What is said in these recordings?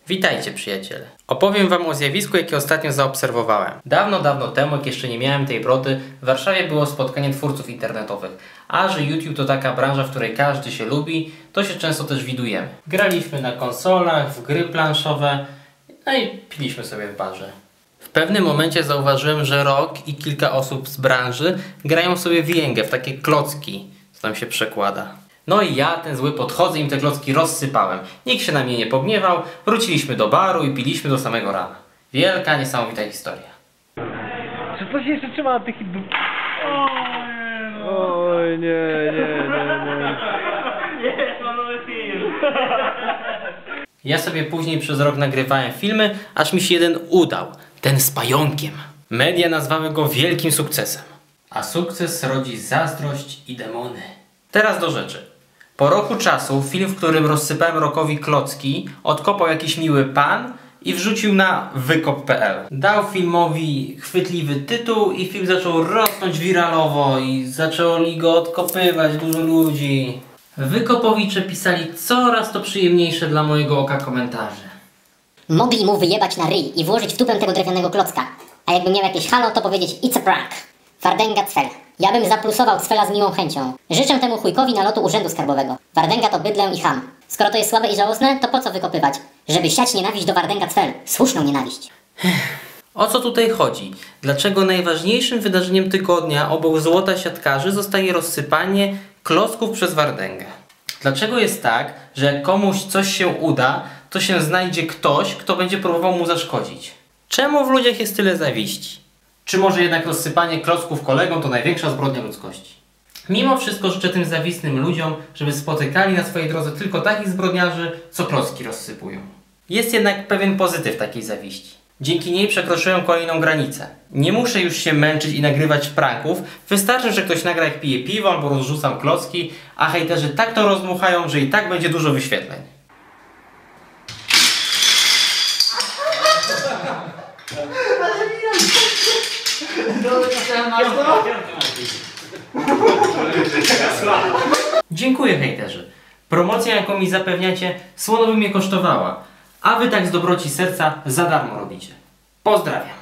Witajcie przyjaciele. Opowiem wam o zjawisku, jakie ostatnio zaobserwowałem. Dawno temu, jak jeszcze nie miałem tej brody, w Warszawie było spotkanie twórców internetowych. A że YouTube to taka branża, w której każdy się lubi, to się często też widujemy. Graliśmy na konsolach, w gry planszowe, no i piliśmy sobie w barze. W pewnym momencie zauważyłem, że Rok i kilka osób z branży grają sobie w jęgę, w takie klocki, co tam się przekłada. No i ja, ten zły, podchodzę i im te klocki rozsypałem. Nikt się na mnie nie pogniewał, wróciliśmy do baru i piliśmy do samego rana. Wielka, niesamowita historia. Czy coś jeszcze trzyma tych... Oj, nie. Nie, panowie film. Ja sobie później przez rok nagrywałem filmy, aż mi się jeden udał. Ten z pająkiem. Media nazwały go wielkim sukcesem. A sukces rodzi zazdrość i demony. Teraz do rzeczy. Po roku czasu film, w którym rozsypałem Rokowi klocki, odkopał jakiś miły pan i wrzucił na wykop.pl. Dał filmowi chwytliwy tytuł i film zaczął rosnąć wiralowo i zaczęli go odkopywać dużo ludzi. Wykopowicze pisali coraz to przyjemniejsze dla mojego oka komentarze. Mogli mu wyjebać na ryj i włożyć w dupę tego drewnianego klocka. A jakby miał jakieś halo, to powiedzieć it's a prank. Wardęga Cfel. Ja bym zaplusował Cfela z miłą chęcią. Życzę temu chujkowi nalotu urzędu skarbowego. Wardęga to bydlę i ham. Skoro to jest słabe i żałosne, to po co wykopywać? Żeby siać nienawiść do Wardęga Cfel. Słuszną nienawiść. O co tutaj chodzi? Dlaczego najważniejszym wydarzeniem tygodnia obok złota siatkarzy zostaje rozsypanie klocków przez Wardęgę? Dlaczego jest tak, że jak komuś coś się uda, to się znajdzie ktoś, kto będzie próbował mu zaszkodzić? Czemu w ludziach jest tyle zawiści? Czy może jednak rozsypanie klocków kolegom to największa zbrodnia ludzkości? Mimo wszystko życzę tym zawistnym ludziom, żeby spotykali na swojej drodze tylko takich zbrodniarzy, co klocki rozsypują. Jest jednak pewien pozytyw takiej zawiści. Dzięki niej przekroczyłem kolejną granicę. Nie muszę już się męczyć i nagrywać pranków, wystarczy, że ktoś nagra jak pije piwo albo rozrzucam klocki, a hejterzy tak to rozdmuchają, że i tak będzie dużo wyświetleń. Dziękuję hejterzy. Promocja, jaką mi zapewniacie, słono by mnie kosztowała, a wy tak z dobroci serca za darmo robicie. Pozdrawiam.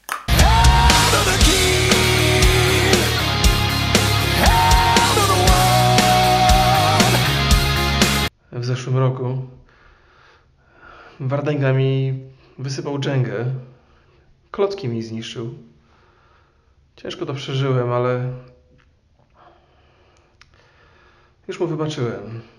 W zeszłym roku Wardęga mi wysypał dżęgę. Klocki mi zniszczył. Ciężko to przeżyłem, ale już mu wybaczyłem.